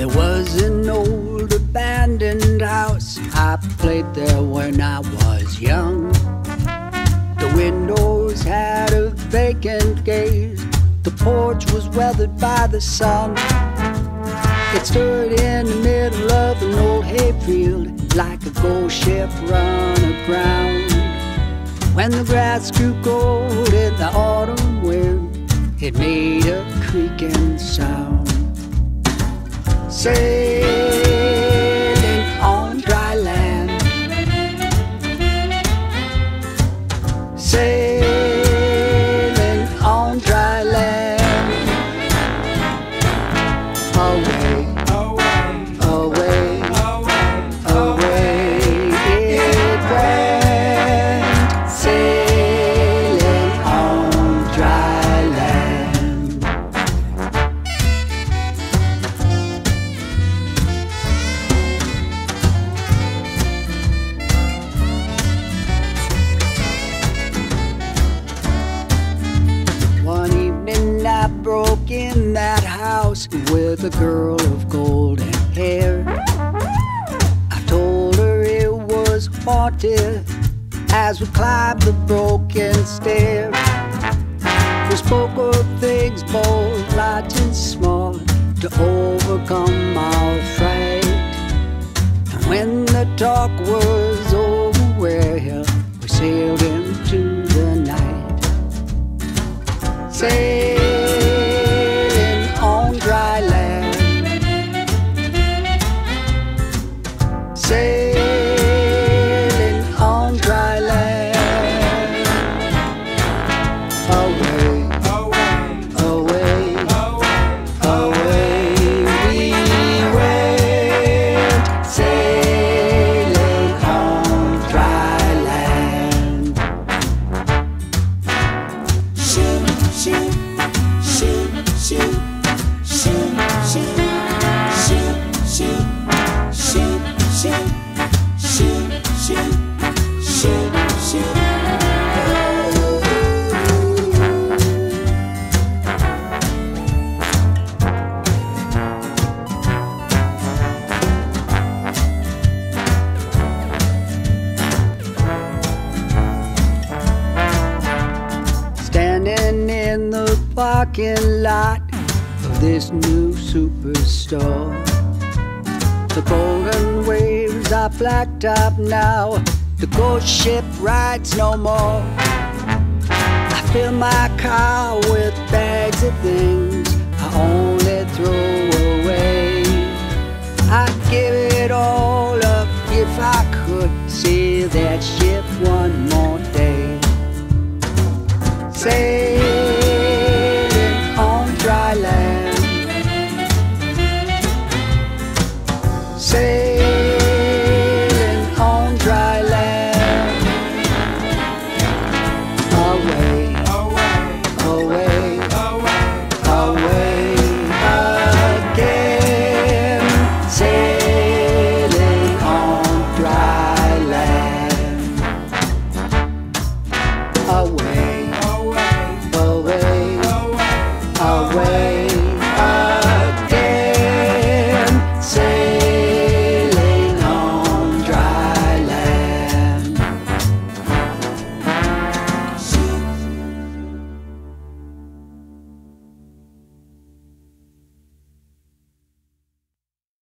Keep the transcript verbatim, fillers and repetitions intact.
was an old abandoned house. I played there when I was young. The windows had a vacant gaze. The porch was weathered by the sun. It stood in the middle of an old hayfield, like a ghost ship run aground. When the grass grew gold in the autumn wind, it made a creaking sound. Sailing on dry land, sailing on dry land. Away, away, away, away it went, sailing on dry land. One evening I broke in that house with a girl of golden hair. I told her it was haunted as we climbed the broken stair. We spoke of things both large and small to overcome our fright. And when the talk was over, well, we sailed into the night. Sailing on dry land, sailing on dry land. Away, away, away we went, sailing on dry land. Shoot, shoot, shoot, shoot, shoot, shoot, shoot, shoot, shoot, shoot, shoot, shoot, shoot, shoot. Standing in the parking lot of this new superstore, the golden waves are blacktop now. The ghost ship rides no more. I fill my car with bags of things I only throw away. I'd give it all up if I could see that ship one more day. Sailing on dry land, sailing